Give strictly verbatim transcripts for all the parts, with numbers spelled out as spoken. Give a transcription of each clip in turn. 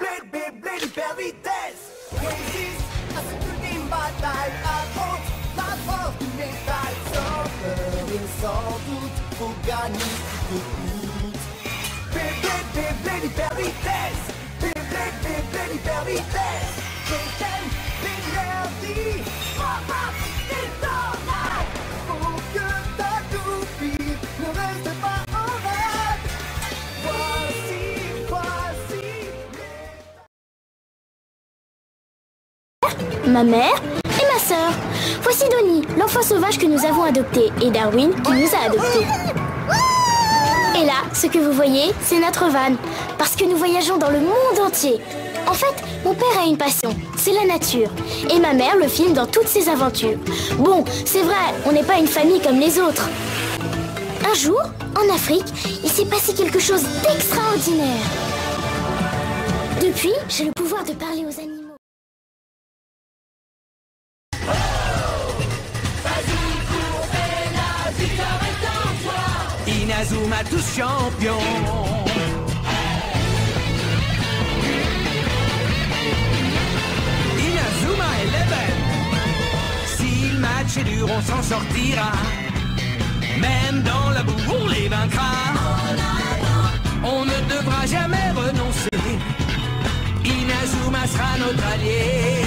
blade, blade, blade, hyper vitesse. Résiste à cette ultime bataille, affronte la force du métal. Sans peur et sans doute, faut gagner tout coûte. Blade, blade, blade, blade, hyper vitesse. Blade, blade, blade, blade, hyper vitesse. J'aime l'énergie, pop, pop, détonne. Faut que ta toupie ne reste pas en rade. Voici, voici ma mère et ma sœur. Voici Donnie, l'enfant sauvage que nous avons adopté, et Darwin qui nous a adoptés. Et là, ce que vous voyez, c'est notre van, parce que nous voyageons dans le monde entier. En fait, mon père a une passion, c'est la nature, et ma mère le filme dans toutes ses aventures. Bon, c'est vrai, on n'est pas une famille comme les autres. Un jour, en Afrique, il s'est passé quelque chose d'extraordinaire. Depuis, j'ai le pouvoir de parler aux animaux. Inazuma tous champion. Inazuma Eleven. Si le match est dur, on s'en sortira. Même dans la boue, on les vaincra. On ne devra jamais renoncer. Inazuma sera notre allié.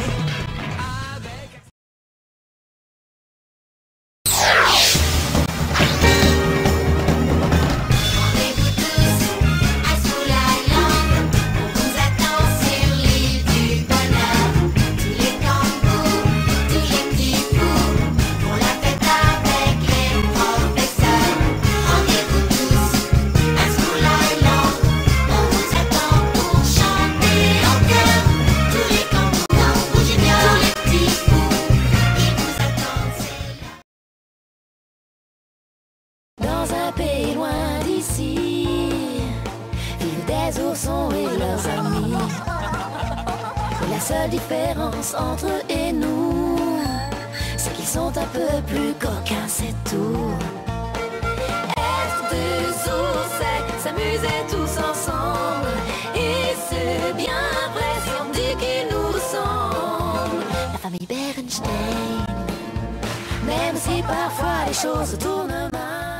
Entre eux et nous, c'est qu'ils sont un peu plus coquins, c'est tout. Être deux ours, c'est s'amuser tous ensemble. Et c'est bien vrai si on dit qu'ils nous ressemblent. La famille Berenstein, même si parfois les choses tournent mal.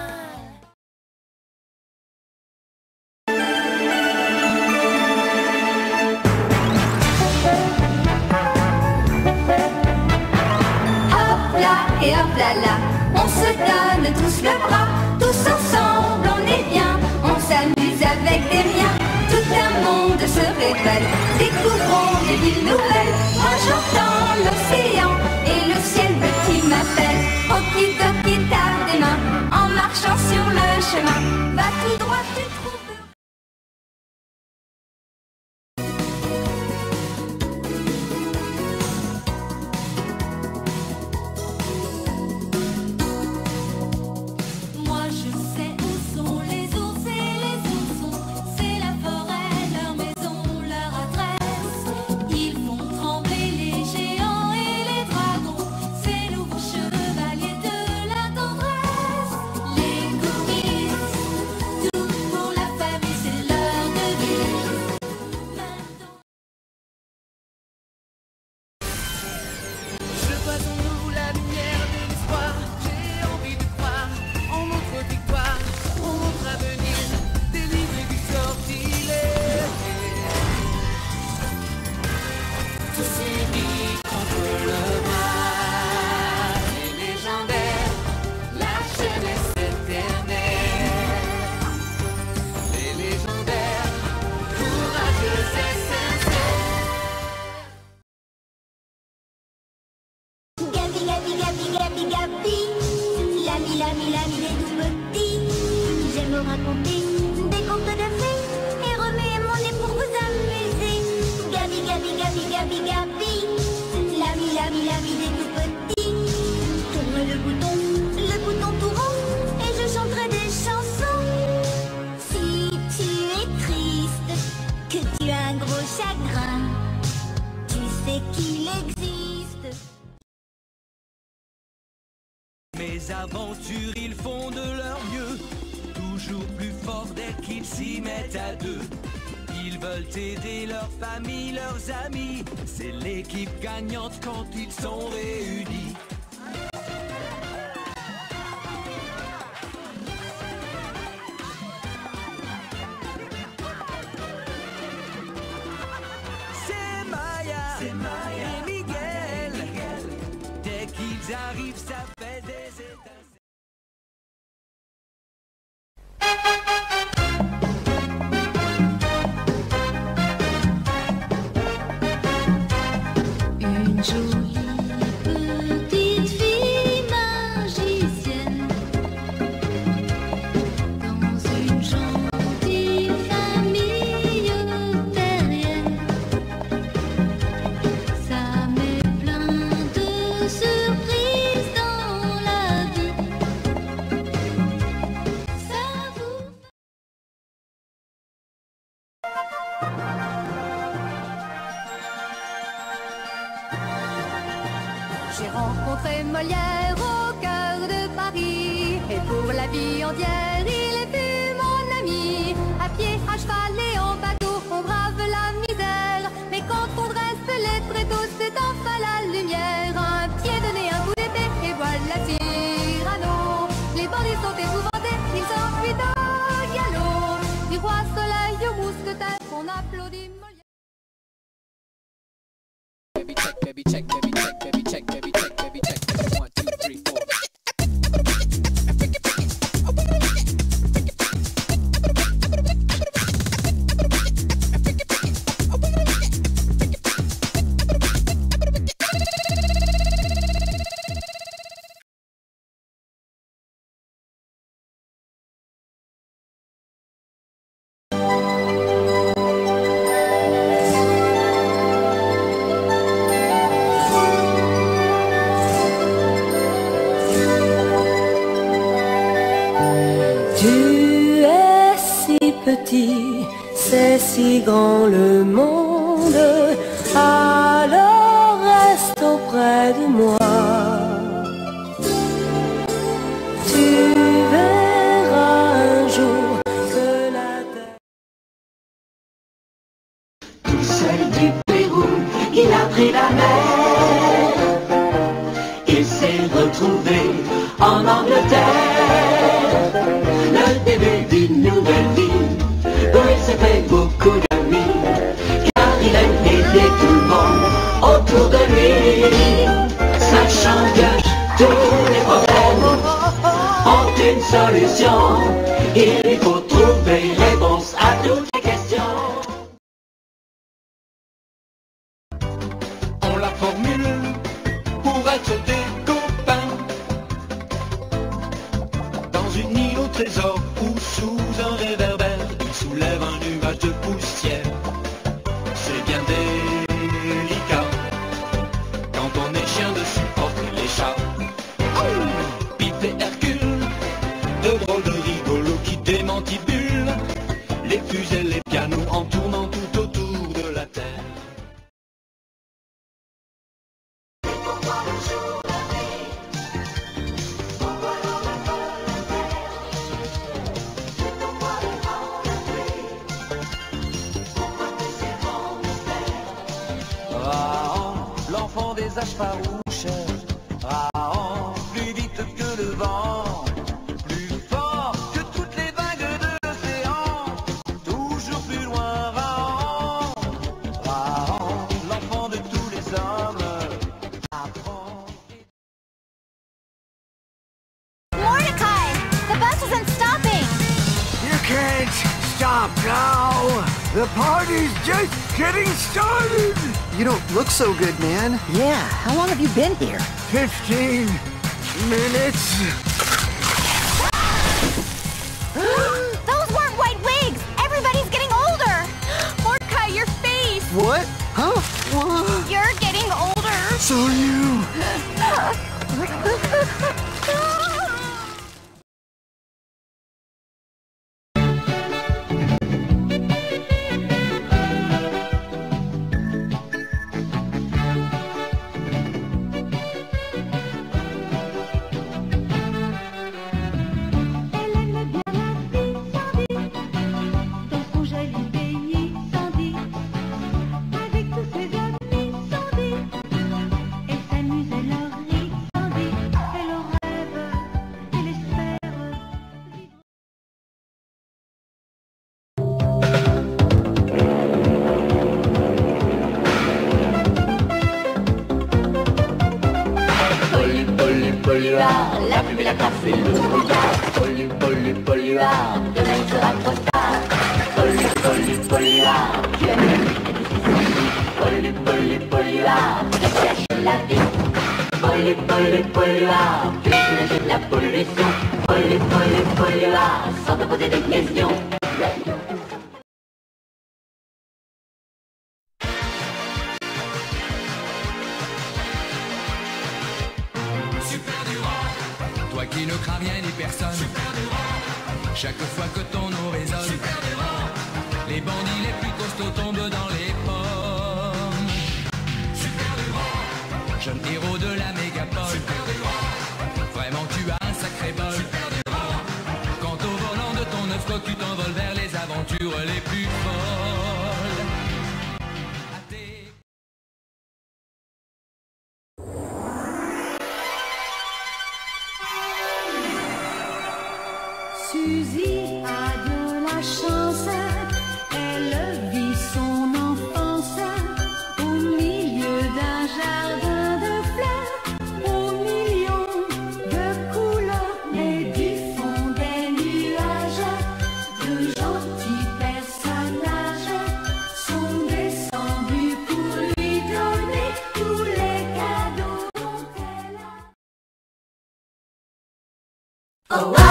Et hop là là, on se donne tous le bras, tous ensemble on est bien, on s'amuse avec des riens, tout un monde se révèle, découvrons des villes nouvelles, en chantant l'océan et le ciel petit m'appelle, okidoki t'as des mains, en marchant sur le chemin, va tout droit tu trouves. Mes aventures, ils font de leur mieux, toujours plus fort dès qu'ils s'y mettent à deux. Ils veulent veulent aider leur famille, leurs amis. C'est l'équipe gagnante quand ils sont réunis. C'est Maya, c'est Maya et Miguel. Miguel. Dès qu'ils arrivent, ça fait des étincelles. Une jolie petite fille magicienne dans une gentille famille terrienne. Ça met plein de surprises dans la vie. Ça vous J'ai rencontré Molière au cœur de Paris. Et pour la vie entière, il est plus mon ami. À pied, à cheval et en bateau, on brave la misère. Mais quand on dresse les tréteaux, c'est enfin la lumière. Un pied donné, un coup d'épée, et voilà Cyrano. Les bandits sont épouvantés, ils s'enfuient au galop. Du roi soleil au mousquetaire, on applaudit Molière. Baby check, baby check, baby check, baby check, baby check, baby check. One, two, three, four. Tu es si petit, c'est si grand le monde, alors reste auprès de moi. Tu verras un jour que la terre... Tout seul du Pérou, il a pris la mer. Il s'est retrouvé en Angleterre. Le début d'une nouvelle vie, où il s'est fait beaucoup d'amis, car il aime aider tout le monde autour de lui. Sachant que tous les problèmes ont une solution, il faut trouver réponse à toutes les questions. On la formule pour être des copains. Dans une île au trésor ou sous un réverbère, il soulève un nuage de poussière. C'est bien délicat quand on est chien de supporter les chats. Pip et Hercule, deux drôles de rigolos qui démantibulent les fusées, les pianos en tournant tout autour de la terre. Raon, l'enfant des âges farouches. Raon, plus vite que le vent, plus fort que toutes les vagues de l'océan, toujours plus loin. Raon, Raon, l'enfant de tous les hommes. Apprends. Mordecai, the bus isn't stopping. You can't stop now. The party's just getting started. You don't look so good, man. Yeah, how long have you been here? Fifteen minutes. Those weren't white wigs. Everybody's getting older. Mordecai, your face. What? Huh? What? You're getting older. So are you. Elle aime bien la vie sans vie, dans son joli pays sans vie. polluard, la plume et la graffe et le brouillard. Pollu, pollu, polluard, demain il sera trop tard. Pollu, pollu, polluard, tu as mis pollu, pollu, polluard, tu caches la vie. Pollu, pollu, polluard, tu es de la pollution. Pollu, pollu, polluard, sans te poser de questions. Super du rang, toi qui ne crains rien ni personne. Super du rang, chaque fois que ton nom résonne. Super du rang, les bandits les plus costauds tombent dans les pommes. Super du rang, jeune héros de la mégapole. Super du rang, vraiment tu as un sacré bol. Super du rang, quand au volant de ton neuf coq tu t'envoles vers les aventures les plus folles. À tes... Suzy a de la chance, elle vit son enfance au milieu d'un jardin de fleurs, aux millions de couleurs, mais du fond des nuages, de gentils personnages sont descendus pour lui donner tous les cadeaux dont elle a. Oh, wow.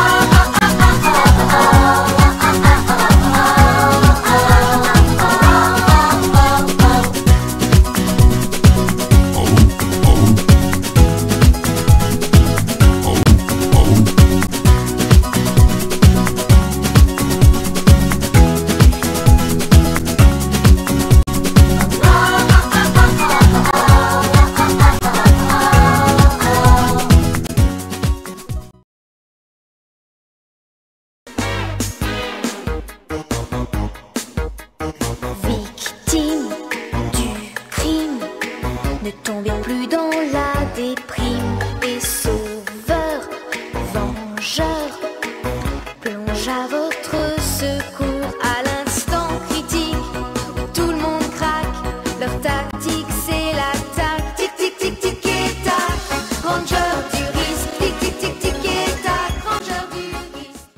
Victime du crime, ne tombez plus dans la déprime. Et sauveur, vengeur, plonge à votre secours. À l'instant critique, tout le monde craque. Leur tactique c'est l'attaque. Tic tic tic tic et tac. Ranger du risque. Tic tic tic tic et tac. Ranger du risque.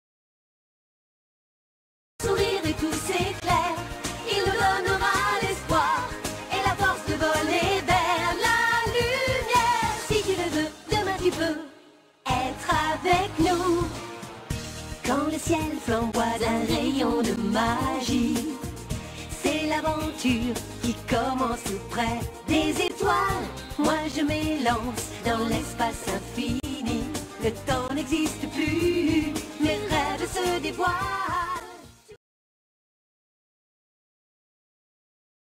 Sourire et tout s'éclaire. Il nous donnera l'espoir et la force de voler vers la lumière. Si tu le veux, demain tu peux être avec nous. Quand le ciel flamboie d'un rayon de magie, c'est l'aventure qui commence tout près des étoiles. Moi je m'élance dans l'espace infini. Le temps n'existe plus, mes rêves se dévoilent.